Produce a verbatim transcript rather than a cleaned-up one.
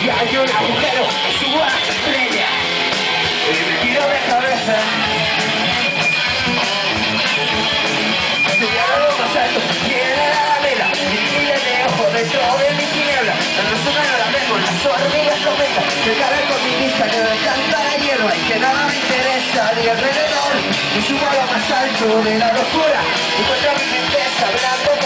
y hay un agujero, subo a las estrellas y me tiro de cabeza. Estoy a lo más alto, tiene la alameda, miles de ojos dentro de mi tiniebla. El resumen no la vemos, las hormigas comentan que cabe con mi vista, que me encanta la hierba y que nada me interesa ni alrededor. Me subo a lo más alto de la locura, encuentro a mi princesa hablando